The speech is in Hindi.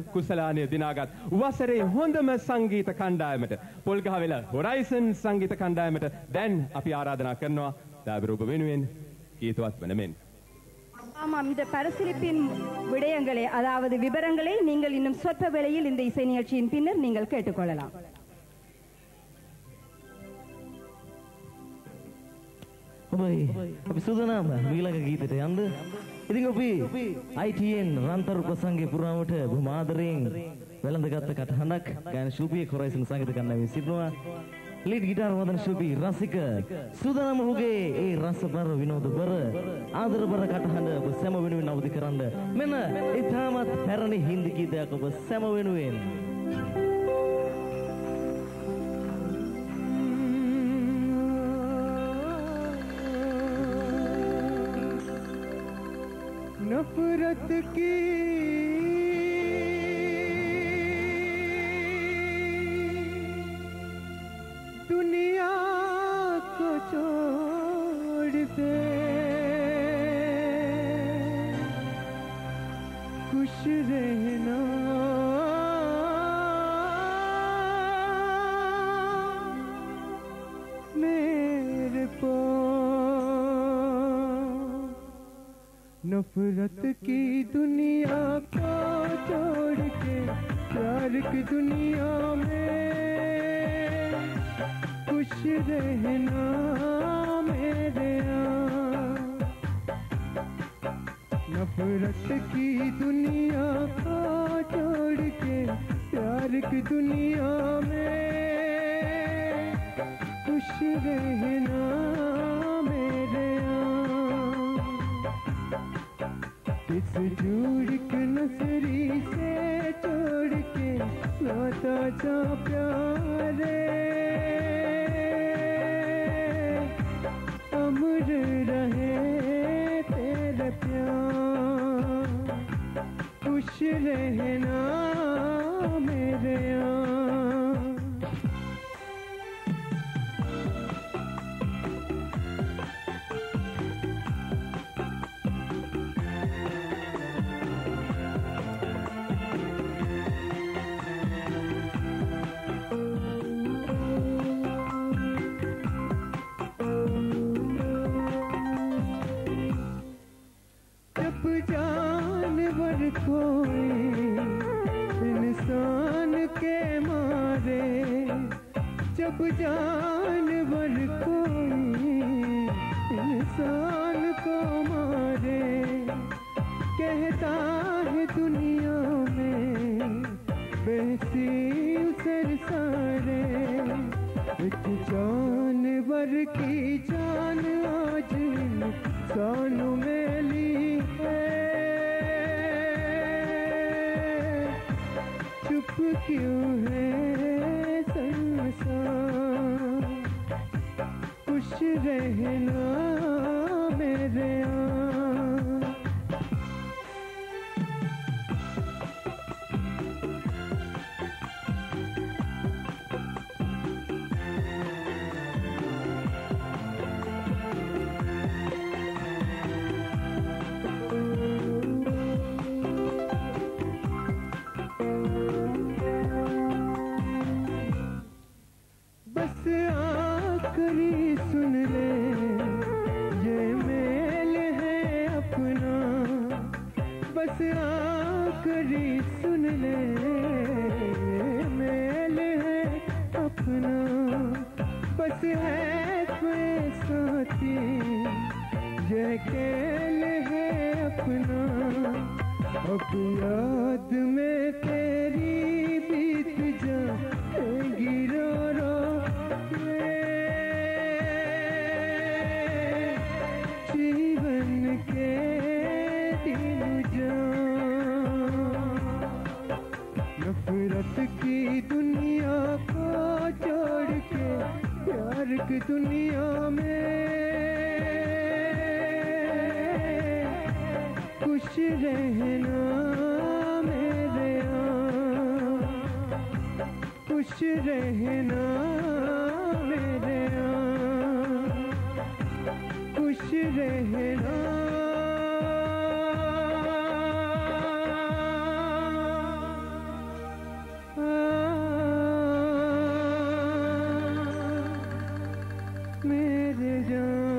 කුසලානය දිනාගත් වසරේ හොඳම සංගීත කණ්ඩායමට පොල්ගහවෙල හොරයිසන් සංගීත කණ්ඩායමට දැන් අපි ආරාධනා කරනවා දාබර ඔබ වෙනුවෙන් ගීතවත් වන මෙන්. ஆமாம், இந்த பரிசீலிப்பின் விடயங்களை அதாவது விவரங்களை நீங்கள் இன்னும் சொற்ப வேளையில் இந்த இசை நிகழ்ச்சியின் பின்னர் நீங்கள் கேட்டுக்கொள்ளலாம். අපි සූදානම් ඊළඟ ගීතයට යන්න. ඉතින් අපි ITN රන්තරු ප්‍රසංගයේ පුරාමට බොහොම ආදරයෙන් වැළඳගත් කටහඬක් ගායන ශිල්පී කොරයිසන් සංගීත කණ්ඩායමේ සිටිනවා. ලීඩ් ගිටාර වදන ශිල්පී රසික සූදානම් ඔහුගේ ඒ රසබර විනෝදබර ආදරබර කටහඬ ඔබ සැම වෙනුවෙන් අවදි කරන්න. මෙන්න ඒ තාමත් පැරණි හින්දි ගීතයක් ඔබ සැම වෙනුවෙන්. नफरत की दुनिया को छोड़ दे, खुश रहना मेरे नफरत की दुनिया को छोड़ के प्यार की दुनिया में खुश रहना मेरे नफरत की दुनिया को छोड़ के प्यार की दुनिया में खुश रहना मेरे इस झूठ के नसरी से छोड़ के लाता जा प्यारे अमर रहे तेरे प्यार खुश रहना मेरे इंसान के मारे जब जानवर कोई इंसान को मारे कहता है दुनिया में वैसी उतर सारे एक जानवर की जान आज इंसानों में ली है चुप क्यों है संसार खुश रहना मेरे सुन ले ये मेल है अपना बस आखिरी सुन ले ये मेल है अपना बस है कोई साथी ये खेल है अपना अब याद में तेरी बीत जाएगी रो रो जीवन के दिन नफरत की दुनिया को छोड़ के प्यार की दुनिया में खुश रहना मेरे खुश रहना मेरे खुश रहना मेरे जान